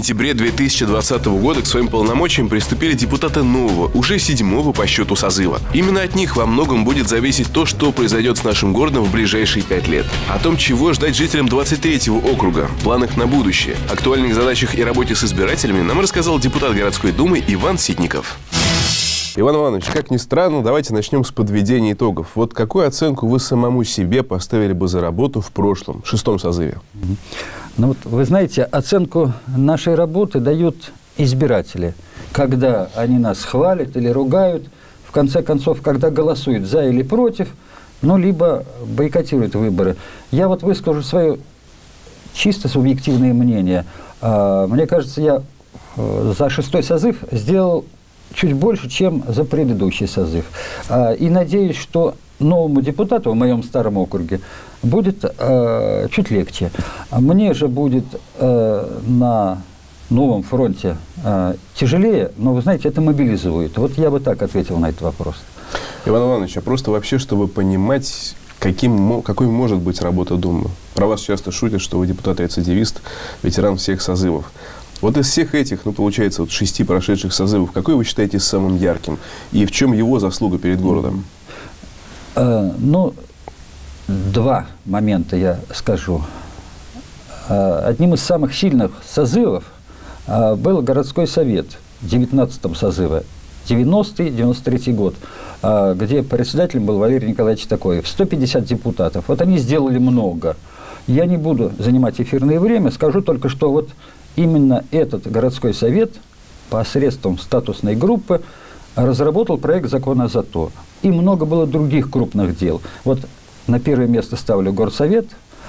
сентябре 2020 года к своим полномочиям приступили депутаты нового, уже 7-го по счету созыва. Именно от них во многом будет зависеть то, что произойдет с нашим городом в ближайшие 5 лет. О том, чего ждать жителям 23-го округа, планах на будущее, актуальных задачах и работе с избирателями нам рассказал депутат городской думы Иван Ситников. Иван Иванович, как ни странно, давайте начнем с подведения итогов. Вот какую оценку вы самому себе поставили бы за работу в прошлом, 6-м созыве? Ну вот, вы знаете, оценку нашей работы дают избиратели. Когда они нас хвалят или ругают, в конце концов, когда голосуют за или против, ну, либо бойкотируют выборы. Я вот выскажу свое чисто субъективное мнение. Мне кажется, я за 6-й созыв сделал чуть больше, чем за предыдущий созыв. И надеюсь, что новому депутату в моем старом округе будет чуть легче. Мне же будет на новом фронте тяжелее, но, вы знаете, это мобилизует. Вот я бы так ответил на этот вопрос. Иван Иванович, а просто вообще, чтобы понимать, какой может быть работа Думы. Про вас часто шутят, что вы депутат-рецидивист, ветеран всех созывов. Вот из всех этих, ну, получается, вот 6 прошедших созывов, какой вы считаете самым ярким? И в чем его заслуга перед городом? Ну, 2 момента я скажу. Одним из самых сильных созывов был городской совет в 19-м созыве, 90-93 год, где председателем был Валерий Николаевич Такоев, 150 депутатов. Вот они сделали много. Я не буду занимать эфирное время, скажу только, что вот именно этот городской совет посредством статусной группы разработал проект закона ЗАТО. И много было других крупных дел. Вот на первое место ставлю горсовет,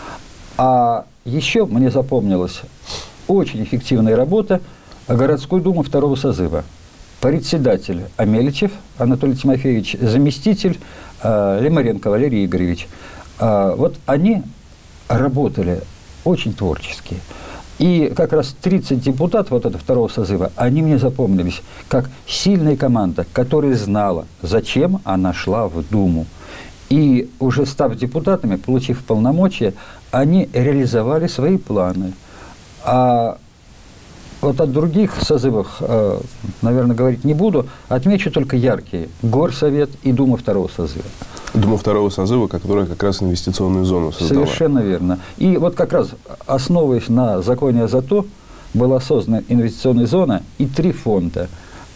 а еще мне запомнилась очень эффективная работа городской думы 2-го созыва. Председатель Амельчев Анатолий Тимофеевич, заместитель Лимаренко Валерий Игоревич. Вот они работали очень творчески. И как раз 30 депутатов вот этого 2-го созыва, они мне запомнились как сильная команда, которая знала, зачем она шла в Думу. И уже став депутатами, получив полномочия, они реализовали свои планы. А вот о других созывах, наверное, говорить не буду, отмечу только яркие. Горсовет и Дума 2-го созыва. Дума 2-го созыва, которая как раз инвестиционную зону создала. Совершенно верно. И вот как раз, основываясь на законе о ЗАТО, была создана инвестиционная зона и 3 фонда.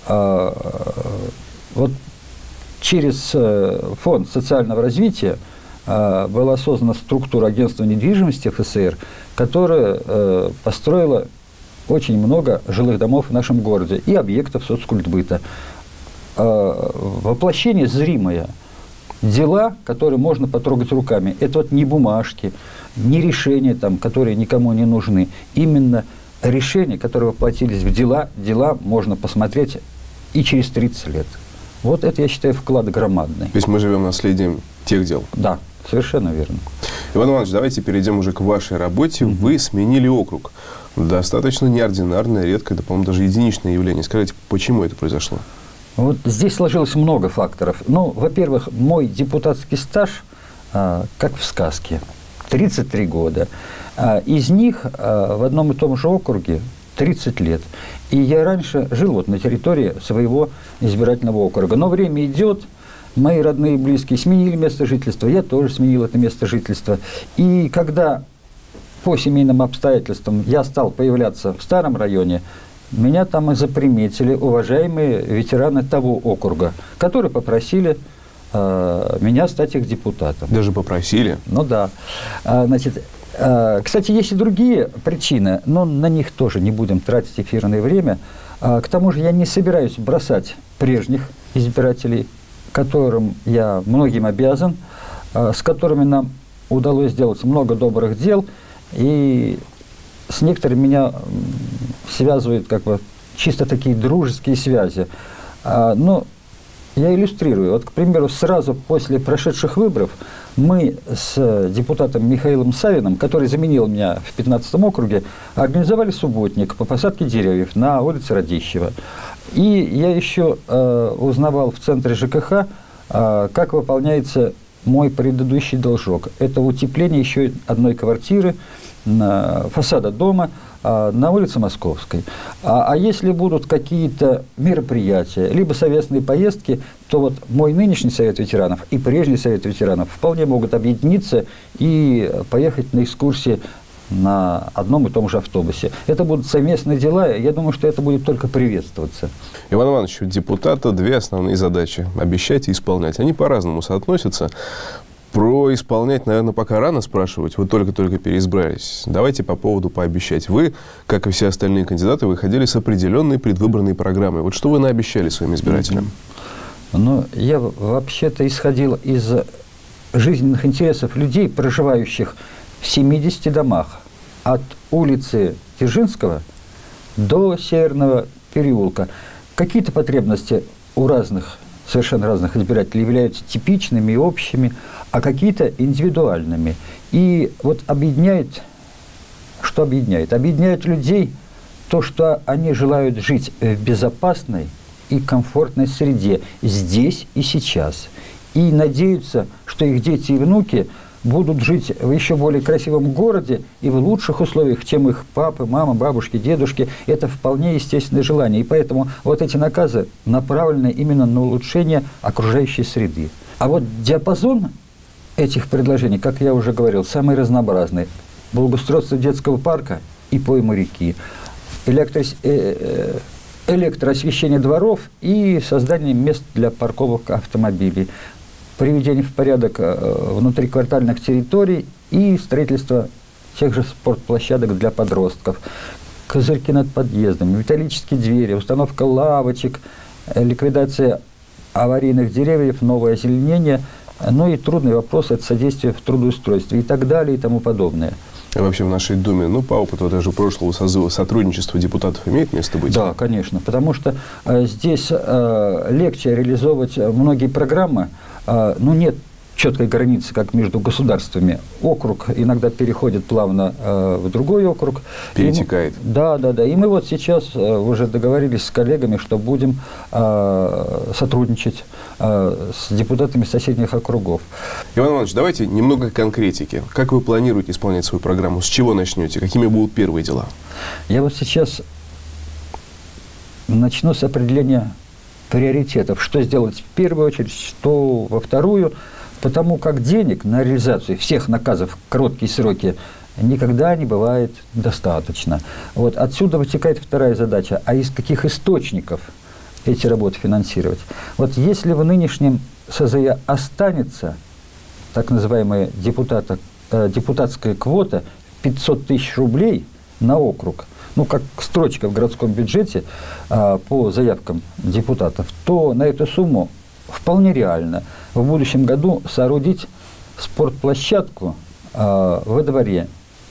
Вот через фонд социального развития была создана структура агентства недвижимости ФСР, которая построила очень много жилых домов в нашем городе и объектов соцкультбыта. Воплощение зримое. Дела, которые можно потрогать руками. Это вот не бумажки, не решения, там, которые никому не нужны. Именно решения, которые воплотились в дела, дела можно посмотреть и через 30 лет. Вот это, я считаю, вклад громадный. То есть мы живем наследием тех дел? Да, совершенно верно. Иван Иванович, давайте перейдем уже к вашей работе. Вы сменили округ. Достаточно неординарное, редкое, да, по-моему, даже единичное явление. Скажите, почему это произошло? Вот здесь сложилось много факторов. Ну, во-первых, мой депутатский стаж, как в сказке, 33 года. Из них в одном и том же округе 30 лет. И я раньше жил вот на территории своего избирательного округа. Но время идет, мои родные и близкие сменили место жительства, я тоже сменил это место жительства. И когда по семейным обстоятельствам я стал появляться в старом районе, меня там и заприметили уважаемые ветераны того округа, которые попросили меня стать их депутатом. Даже попросили? Ну да. Значит, кстати, есть и другие причины, но на них тоже не будем тратить эфирное время. К тому же я не собираюсь бросать прежних избирателей, которым я многим обязан, с которыми нам удалось сделать много добрых дел, и с некоторыми меня связывают как бы чисто такие дружеские связи. Но я иллюстрирую. Вот, к примеру, сразу после прошедших выборов мы с депутатом Михаилом Савиным, который заменил меня в 15-м округе, организовали субботник по посадке деревьев на улице Радищева. И я еще узнавал в центре ЖКХ, как выполняется мой предыдущий должок. Это утепление еще одной квартиры, фасада дома, на улице Московской. А если будут какие-то мероприятия, либо совместные поездки, то вот мой нынешний совет ветеранов и прежний совет ветеранов вполне могут объединиться и поехать на экскурсии на одном и том же автобусе. Это будут совместные дела, и я думаю, что это будет только приветствоваться. Иван Иванович, у депутата две основные задачи – обещать и исполнять. Они по-разному соотносятся. Про исполнять, наверное, пока рано спрашивать. Вы только-только переизбрались. Давайте по поводу пообещать. Вы, как и все остальные кандидаты, выходили с определенной предвыборной программой. Вот что вы наобещали своим избирателям? Ну, я вообще-то исходил из жизненных интересов людей, проживающих в 70 домах от улицы Дзержинского до Северного переулка. Какие-то потребности у совершенно разных избирателей являются типичными и общими, а какие-то индивидуальными. И вот что объединяет? Объединяет людей то, что они желают жить в безопасной и комфортной среде здесь и сейчас. И надеются, что их дети и внуки будут жить в еще более красивом городе и в лучших условиях, чем их папы, мама, бабушки, дедушки. Это вполне естественное желание. И поэтому вот эти наказы направлены именно на улучшение окружающей среды. А вот диапазон этих предложений, как я уже говорил, самый разнообразный. Благоустройство детского парка и поймы реки, электроосвещение дворов и создание мест для парковок автомобилей, приведение в порядок внутриквартальных территорий и строительство тех же спортплощадок для подростков, козырьки над подъездами, металлические двери, установка лавочек, ликвидация аварийных деревьев, новое озеленение, ну и трудный вопрос – это содействие в трудоустройстве и так далее и тому подобное. А вообще в нашей Думе, по опыту даже прошлого созыва, сотрудничество депутатов имеет место быть? Да, конечно, потому что здесь легче реализовывать многие программы, нет четкой границы, как между государствами. Округ иногда переходит плавно в другой округ. Перетекает. Да. И мы вот сейчас уже договорились с коллегами, что будем сотрудничать с депутатами соседних округов. Иван Иванович, давайте немного конкретики. Как вы планируете исполнять свою программу? С чего начнете? Какими будут первые дела? Я вот сейчас начну с определения приоритетов. Что сделать в первую очередь, что во вторую. Потому как денег на реализацию всех наказов в короткие сроки никогда не бывает достаточно. Вот отсюда вытекает вторая задача. А из каких источников эти работы финансировать? Вот если в нынешнем СЗЯ останется так называемая депутатская квота 500 тысяч рублей на округ, как строчка в городском бюджете по заявкам депутатов, то на эту сумму вполне реально в будущем году соорудить спортплощадку во дворе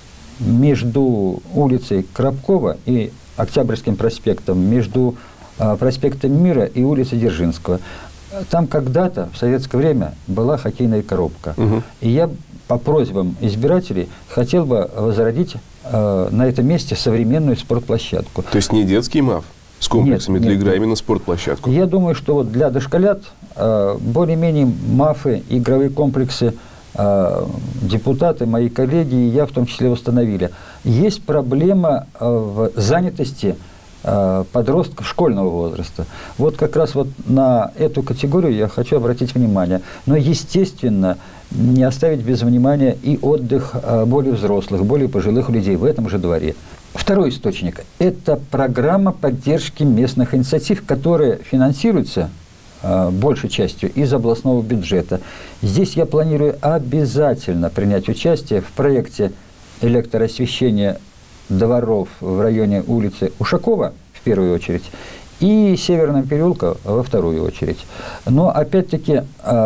между улицей Коробкова и Октябрьским проспектом, между проспектом Мира и улицей Дзержинского. Там когда-то, в советское время, была хоккейная коробка. И я по просьбам избирателей хотел бы возродить на этом месте современную спортплощадку. То есть не детский МАФ с комплексами для игры, а именно спортплощадку? Я думаю, что вот для дошколят более-менее МАФы, игровые комплексы, депутаты, мои коллеги и я в том числе установили. Есть проблема в занятости подростков школьного возраста. Вот как раз вот на эту категорию я хочу обратить внимание. Но, естественно, не оставить без внимания и отдых более взрослых, более пожилых людей в этом же дворе. Второй источник – это программа поддержки местных инициатив, которые финансируются большей частью из областного бюджета. Здесь я планирую обязательно принять участие в проекте электроосвещения дворов в районе улицы Ушакова, в первую очередь, и Северного переулка во вторую очередь. Но, опять-таки,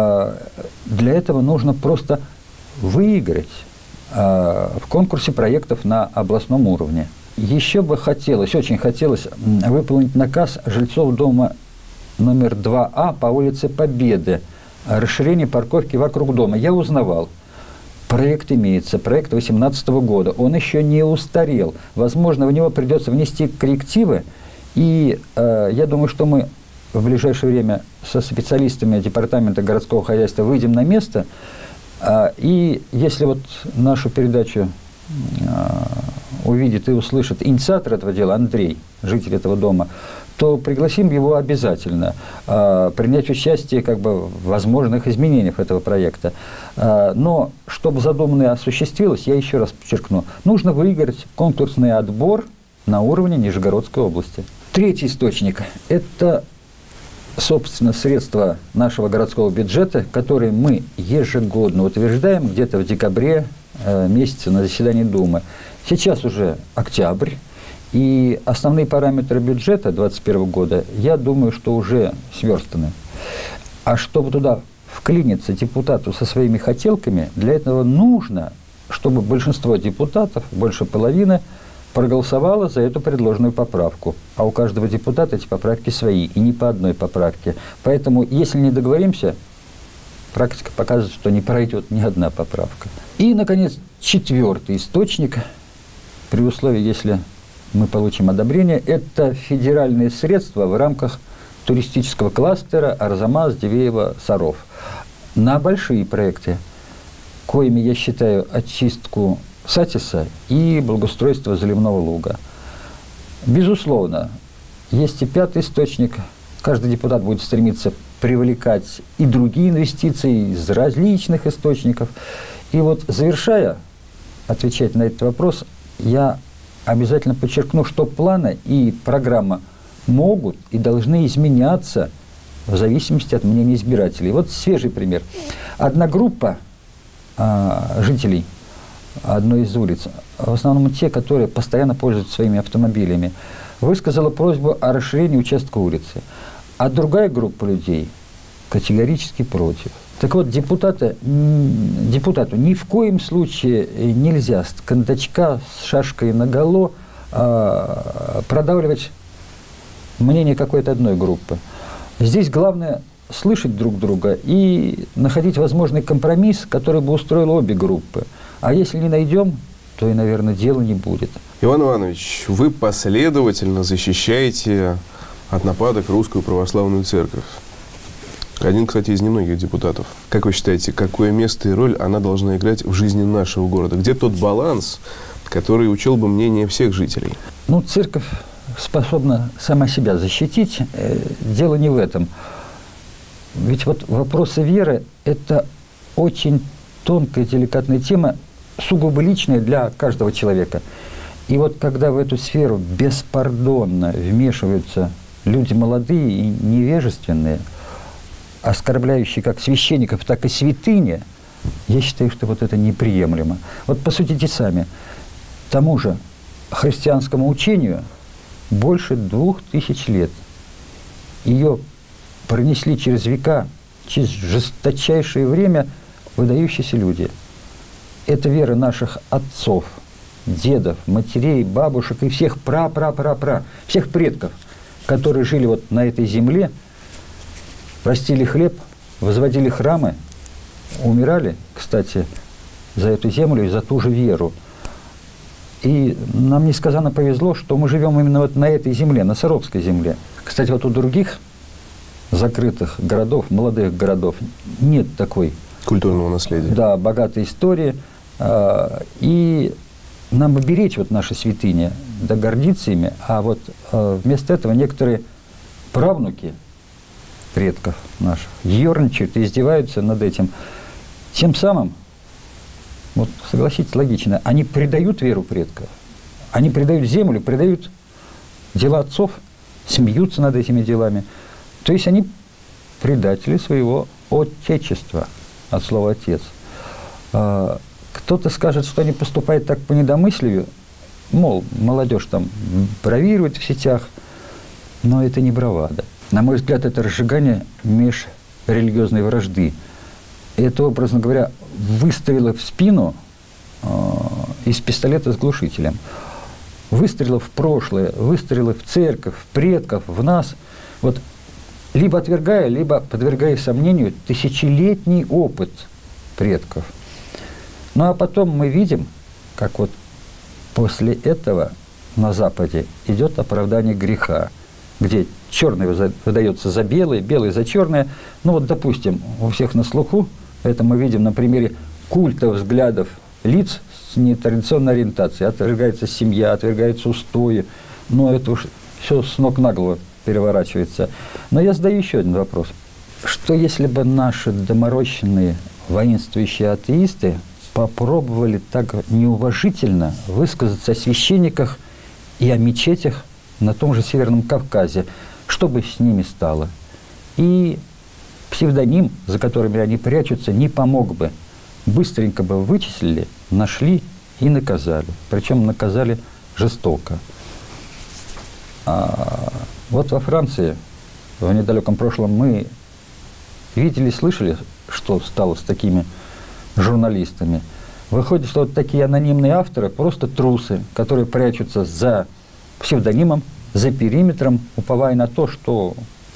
для этого нужно просто выиграть в конкурсе проектов на областном уровне. Еще бы хотелось, очень хотелось выполнить наказ жильцов дома номер 2А по улице Победы, расширение парковки вокруг дома. Я узнавал. Проект имеется, проект 2018 года, он еще не устарел. Возможно, в него придется внести коррективы, и я думаю, что мы в ближайшее время со специалистами Департамента городского хозяйства выйдем на место, и если вот нашу передачу увидит и услышит инициатор этого дела, Андрей, житель этого дома, то пригласим его обязательно принять участие как бы, в возможных изменениях этого проекта. Но чтобы задуманное осуществилось, я еще раз подчеркну, нужно выиграть конкурсный отбор на уровне Нижегородской области. Третий источник – это, собственно, средства нашего городского бюджета, которые мы ежегодно утверждаем где-то в декабре месяце на заседании Думы. Сейчас уже октябрь, и основные параметры бюджета 2021 года, я думаю, что уже сверстаны. А чтобы туда вклиниться депутату со своими хотелками, для этого нужно, чтобы большинство депутатов, больше половины, проголосовало за эту предложенную поправку. А у каждого депутата эти поправки свои, и не по одной поправке. Поэтому, если не договоримся, практика показывает, что не пройдет ни одна поправка. И, наконец, четвертый источник, при условии, если мы получим одобрение, это федеральные средства в рамках туристического кластера Арзамас, Дивеево, Саров. На большие проекты, коими я считаю очистку Сатиса и благоустройство заливного луга. Безусловно, есть и пятый источник. Каждый депутат будет стремиться привлекать и другие инвестиции из различных источников. И вот, завершая отвечать на этот вопрос, я обязательно подчеркну, что планы и программа могут и должны изменяться в зависимости от мнения избирателей. Вот свежий пример. Одна группа жителей одной из улиц, в основном те, которые постоянно пользуются своими автомобилями, высказала просьбу о расширении участка улицы. А другая группа людей категорически против. Так вот, депутату ни в коем случае нельзя с кондачка, с шашкой наголо продавливать мнение какой-то одной группы. Здесь главное слышать друг друга и находить возможный компромисс, который бы устроил обе группы. А если не найдем, то и, наверное, дела не будет. Иван Иванович, вы последовательно защищаете от нападок Русскую Православную Церковь. Один, кстати, из немногих депутатов. Как вы считаете, какое место и роль она должна играть в жизни нашего города? Где тот баланс, который учел бы мнение всех жителей? Ну, церковь способна сама себя защитить. Дело не в этом. Ведь вот вопросы веры – это очень тонкая, деликатная тема, сугубо личная для каждого человека. И вот когда в эту сферу беспардонно вмешиваются люди молодые и невежественные, оскорбляющие как священников, так и святыни, я считаю, что вот это неприемлемо. Вот посудите сами, тому же христианскому учению больше 2000 лет. Ее пронесли через века, через жесточайшее время выдающиеся люди. Это вера наших отцов, дедов, матерей, бабушек и всех всех предков, которые жили вот на этой земле, растили хлеб, возводили храмы, умирали, кстати, за эту землю и за ту же веру. И нам несказанно повезло, что мы живем именно вот на этой земле, на Саровской земле. Кстати, вот у других закрытых городов, молодых городов нет такой культурного наследия. Да, богатой истории. И нам бы беречь вот наши святыни, да гордиться ими, а вот вместо этого некоторые правнуки предков наших ерничают и издеваются над этим. Тем самым, вот согласитесь, логично, они предают веру предков, они предают землю, предают дела отцов, смеются над этими делами. То есть они предатели своего отечества, от слова «отец». Кто-то скажет, что они поступают так по недомыслию, мол, молодежь там бравирует в сетях, но это не бравада. На мой взгляд, это разжигание межрелигиозной вражды. Это, образно говоря, выстрелы в спину из пистолета с глушителем. Выстрелы в прошлое, выстрелы в церковь, в предков, в нас. Вот либо отвергая, либо подвергая сомнению тысячелетний опыт предков. Ну а потом мы видим, как вот после этого на Западе идет оправдание греха, где черное выдается за белое, белое за черное. Ну вот, допустим, у всех на слуху, это мы видим на примере культа взглядов лиц нетрадиционной ориентации, отвергается семья, отвергаются устои. Но это уж все с ног на голову переворачивается. Но я задаю еще один вопрос. Что если бы наши доморощенные воинствующие атеисты попробовали так неуважительно высказаться о священниках и о мечетях на том же Северном Кавказе? Что бы с ними стало? И псевдоним, за которыми они прячутся, не помог бы. Быстренько бы вычислили, нашли и наказали. Причем наказали жестоко. Вот во Франции в недалеком прошлом мы видели, слышали, что стало с такими журналистами. Выходит, что вот такие анонимные авторы просто трусы, которые прячутся за псевдонимом, за периметром, уповая на то, что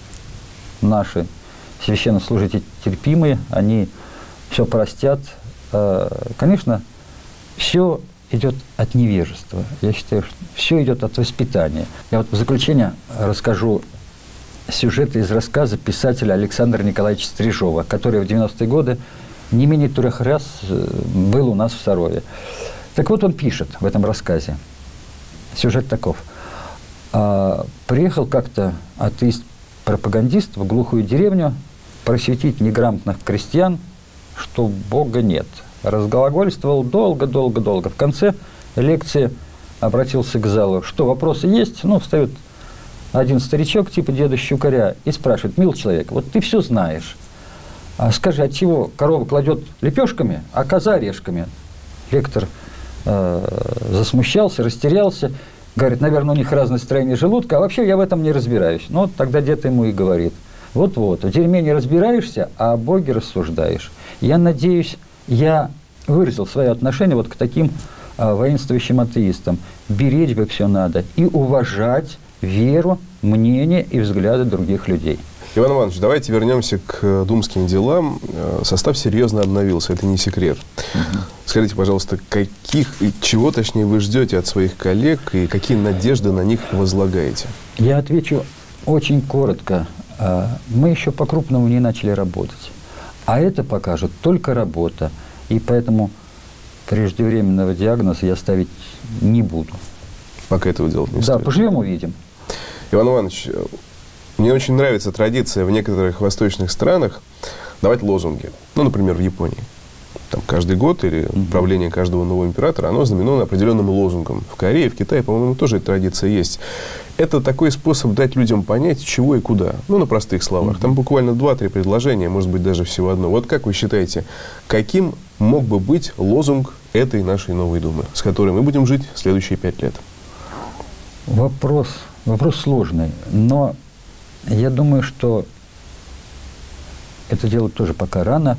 наши священнослужители терпимые, они все простят. Конечно, все идет от невежества. Я считаю, что все идет от воспитания. Я вот в заключение расскажу сюжет из рассказа писателя Александра Николаевича Стрижова, который в 90-е годы не менее 3 раз был у нас в Сарове. Так вот, он пишет в этом рассказе. Сюжет таков. Приехал как-то атеист-пропагандист в глухую деревню просветить неграмотных крестьян, что Бога нет. Разглагольствовал долго. В конце лекции обратился к залу. Что, вопросы есть? Ну, встает один старичок, типа деда Щукаря, и спрашивает: мил человек, вот ты все знаешь. А скажи, от чего корова кладет лепешками, а коза орешками? Лектор засмущался, растерялся. Говорит: наверное, у них разное строение желудка, а вообще я в этом не разбираюсь. Ну, вот тогда дед ему и говорит: вот-вот, в дерьме не разбираешься, а о Боге рассуждаешь. Я надеюсь, я выразил свое отношение вот к таким воинствующим атеистам. Беречь бы все надо и уважать веру, мнение и взгляды других людей. Иван Иванович, давайте вернемся к думским делам. Состав серьезно обновился, это не секрет. Скажите, пожалуйста, чего, точнее, вы ждете от своих коллег и какие надежды на них возлагаете? Я отвечу очень коротко. Мы еще по-крупному не начали работать. А это покажет только работа. И поэтому преждевременного диагноза я ставить не буду. Пока этого делать не стоит. Да, поживем, увидим. Иван Иванович, мне очень нравится традиция в некоторых восточных странах давать лозунги. Ну, например, в Японии. Там каждый год или правление каждого нового императора, оно знаменовано определенным лозунгом. В Корее, в Китае, по-моему, тоже эта традиция есть. Это такой способ дать людям понять, чего и куда. Ну, на простых словах. Там буквально 2-3 предложения, может быть, даже всего одно. Вот как вы считаете, каким мог бы быть лозунг этой нашей новой Думы, с которой мы будем жить следующие 5 лет? Вопрос сложный, но я думаю, что это делать тоже пока рано.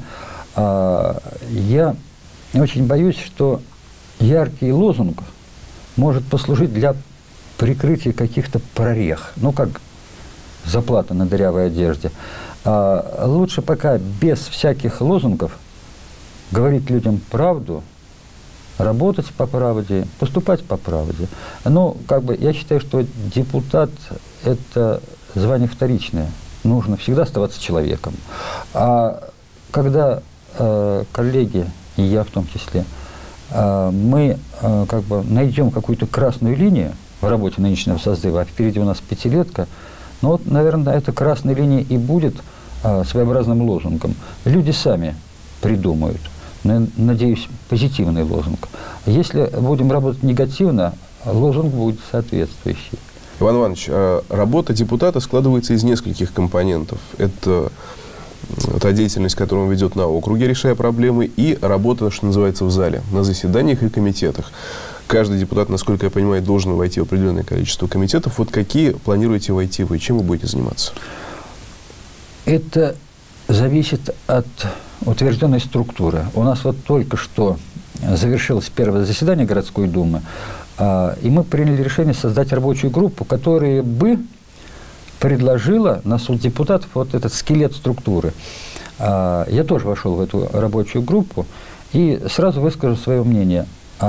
Я очень боюсь, что яркий лозунг может послужить для прикрытия каких-то прорех. Ну, как заплата на дырявой одежде. Лучше пока без всяких лозунгов говорить людям правду, работать по правде, поступать по правде. Ну, я считаю, что депутат – это звание вторичное. Нужно всегда оставаться человеком. А когда коллеги, и я в том числе, мы найдем какую-то красную линию в работе нынешнего созыва, а впереди у нас 5-летка, ну вот, наверное, эта красная линия и будет своеобразным лозунгом. Люди сами придумают, надеюсь, позитивный лозунг. Если будем работать негативно, лозунг будет соответствующий. Иван Иванович, работа депутата складывается из нескольких компонентов. Это та деятельность, которую он ведет на округе, решая проблемы, и работа, что называется, в зале, на заседаниях и комитетах. Каждый депутат, насколько я понимаю, должен войти в определенное количество комитетов. Вот какие планируете войти вы? Чем вы будете заниматься? Это зависит от утвержденной структуры. У нас вот только что завершилось первое заседание городской думы, и мы приняли решение создать рабочую группу, которая бы предложила на суд депутатов вот этот скелет структуры. Я тоже вошел в эту рабочую группу и сразу выскажу свое мнение.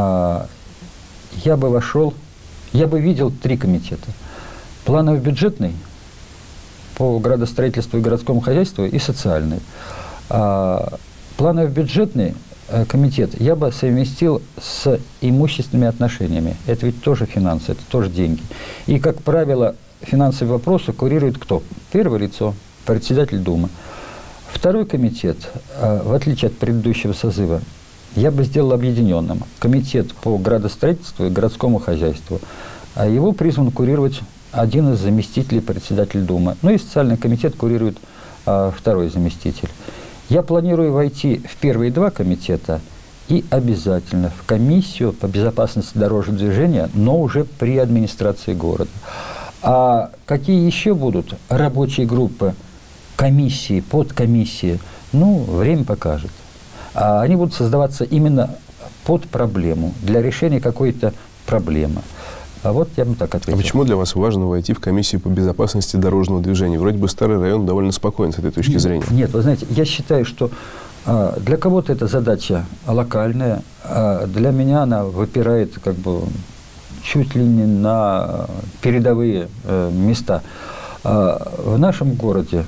Я бы видел 3 комитета. Планово-бюджетный по градостроительству и городскому хозяйству и социальный. Планово-бюджетный комитет я бы совместил с имущественными отношениями. Это ведь тоже финансы, это тоже деньги. И, как правило, финансовые вопросы курирует кто? Первое лицо, председатель Думы. Второй комитет, в отличие от предыдущего созыва, я бы сделал объединенным. Комитет по градостроительству и городскому хозяйству. А его призван курировать один из заместителей председателя Думы. Ну и социальный комитет курирует второй заместитель. Я планирую войти в первые два комитета и обязательно в комиссию по безопасности дорожного движения, но уже при администрации города. А какие еще будут рабочие группы, комиссии, подкомиссии, ну, время покажет. А они будут создаваться именно под проблему, для решения какой-то проблемы. А вот я бы так ответил. А почему для вас важно войти в комиссию по безопасности дорожного движения? Вроде бы старый район довольно спокоен с этой точки зрения. Нет, вы знаете, я считаю, что для кого-то эта задача локальная, а для меня она выпирает как бы чуть ли не на передовые места. В нашем городе,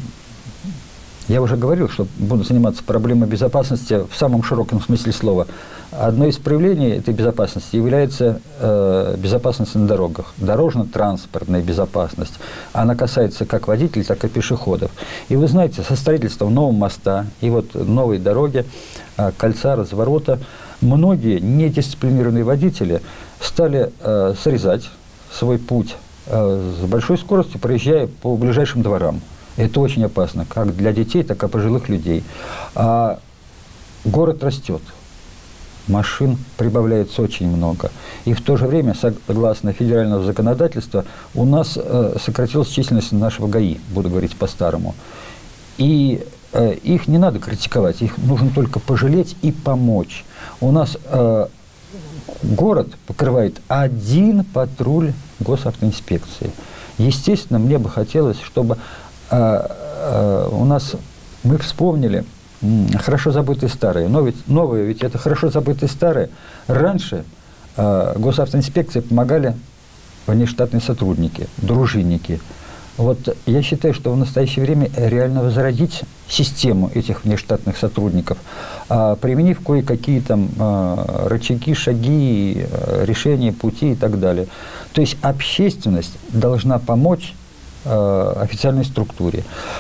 я уже говорил, что буду заниматься проблемой безопасности в самом широком смысле слова. Одно из проявлений этой безопасности является безопасность на дорогах, дорожно-транспортная безопасность. Она касается как водителей, так и пешеходов. И вы знаете, со строительством нового моста и вот новой дороги, кольца, разворота, многие недисциплинированные водители стали срезать свой путь с большой скоростью, проезжая по ближайшим дворам. Это очень опасно, как для детей, так и пожилых людей. А город растет, машин прибавляется очень много. И в то же время, согласно федерального законодательства, у нас сократилась численность нашего ГАИ, буду говорить по-старому. И их не надо критиковать, их нужно только пожалеть и помочь. У нас город покрывает один патруль госавтоинспекции. Естественно, мне бы хотелось, чтобы у нас, мы вспомнили хорошо забытые старые, но ведь новые, ведь это хорошо забытые старые. Раньше госавтоинспекции помогали внештатные сотрудники, дружинники. Вот я считаю, что в настоящее время реально возродить систему этих внештатных сотрудников, применив кое-какие там рычаги, шаги, решения, пути и так далее. То есть общественность должна помочь официальной структуре.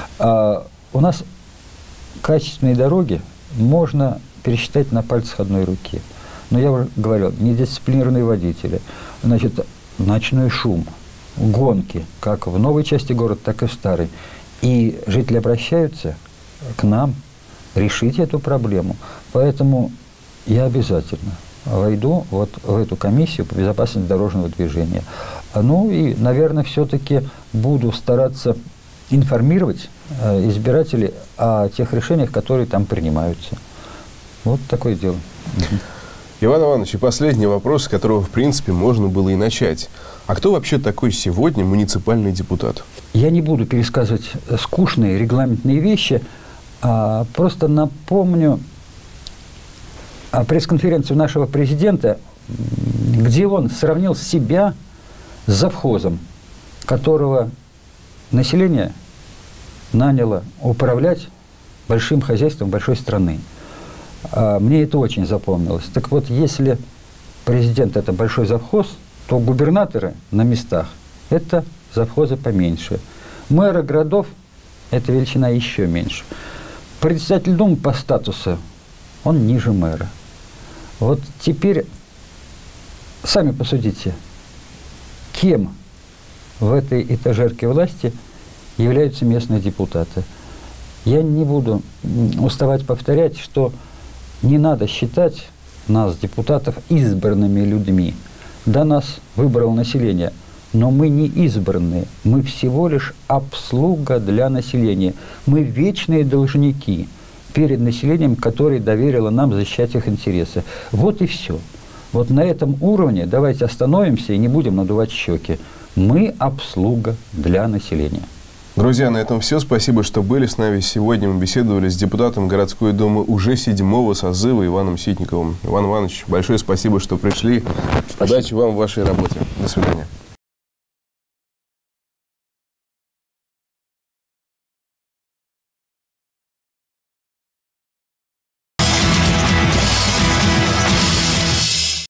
У нас качественные дороги можно пересчитать на пальцах одной руки. Но я уже говорил, недисциплинированные водители, значит, ночной шум, гонки, как в новой части города, так и в старой. И жители обращаются к нам решить эту проблему. Поэтому я обязательно войду вот в эту комиссию по безопасности дорожного движения. Ну и, наверное, все-таки буду стараться информировать избирателей о тех решениях, которые там принимаются. Вот такое дело. Иван Иванович, и последний вопрос, с которого, в принципе, можно было и начать. А кто вообще такой сегодня муниципальный депутат? Я не буду пересказывать скучные регламентные вещи, а просто напомню пресс-конференцию нашего президента, где он сравнил себя с завхозом, которого население наняло управлять большим хозяйством большой страны. Мне это очень запомнилось. Так вот, если президент – это большой завхоз, то губернаторы на местах – это завхозы поменьше. Мэры городов – это величина еще меньше. Председатель Думы по статусу, он ниже мэра. Вот теперь сами посудите, кем в этой этажерке власти являются местные депутаты. Я не буду уставать повторять, что не надо считать нас, депутатов, избранными людьми. Да, нас выбрало население, но мы не избранные, мы всего лишь обслуга для населения. Мы вечные должники перед населением, которое доверило нам защищать их интересы. Вот и все. Вот на этом уровне давайте остановимся и не будем надувать щеки. Мы обслуга для населения. Друзья, на этом все. Спасибо, что были с нами. Сегодня мы беседовали с депутатом городской думы уже 7-го созыва Иваном Ситниковым. Иван Иванович, большое спасибо, что пришли. Спасибо. Удачи вам в вашей работе. До свидания.